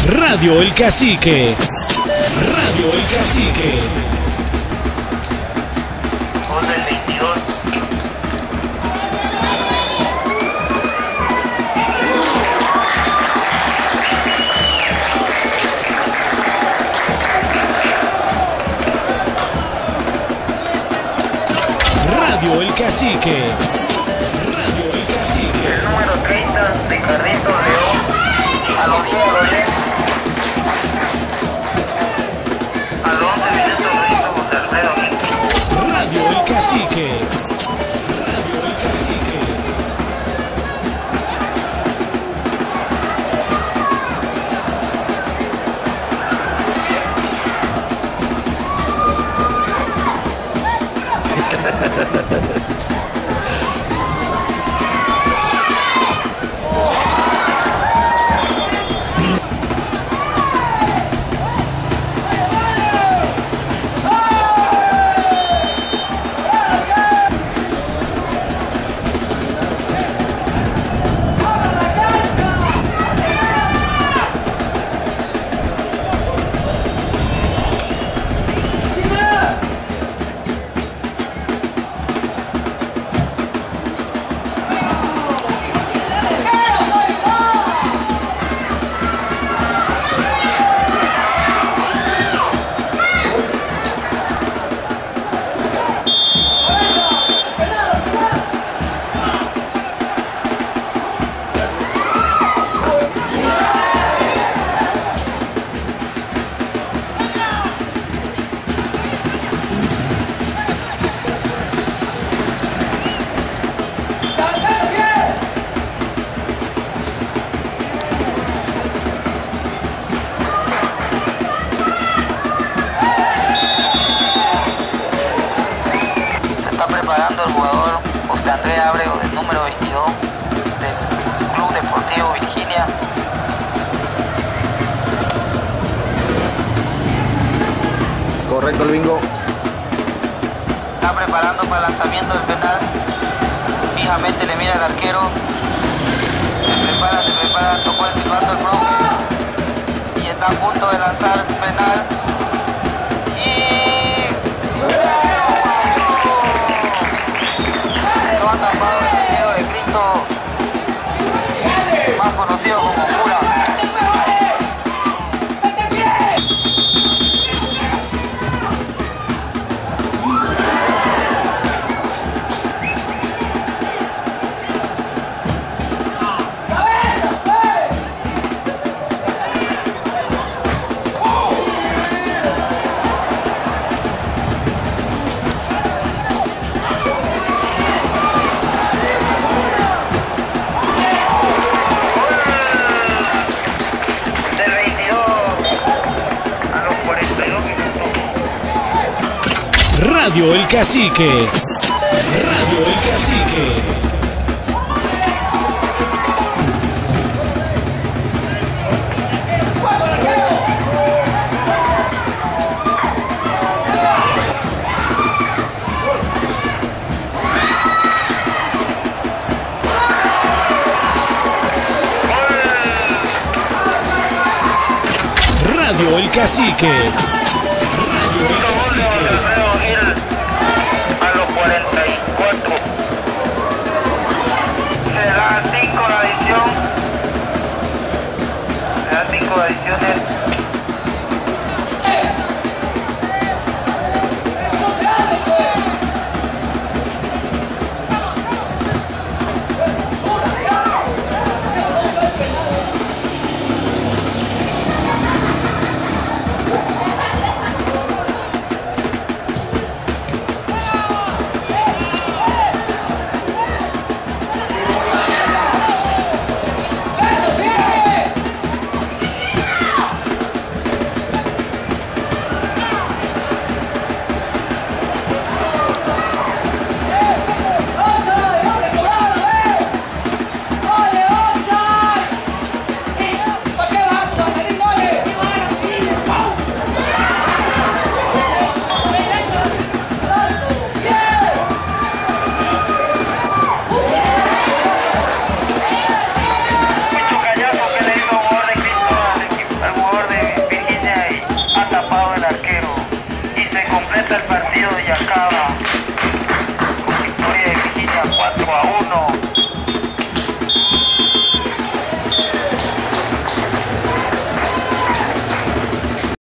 Radio El Cacique. Radio El Cacique. Voz del 22. Radio El Cacique. Radio El Cacique. El número 30 de Carrito León. A los 10 a los 10. Al 11 minutos Luis Alfredo. Radio El Cacique. Radio El Cacique. Preparando el jugador José Andrés Abrego del número 22 del Club Deportivo Virginia. Correcto el bingo. Está preparando para el lanzamiento del penal. Fijamente le mira al arquero. Se prepara, tocó el silbato el profe. Y está a punto de lanzar el penal. Ha tapado el dedo de Cristo, más conocido como Cura. Radio El Cacique. Radio El Cacique. Radio El Cacique. Radio El Cacique. A los 44. Se dan 5 de adición. Se dan 5 de adiciones. completa el partido y acaba con victoria de Virginia 4-1.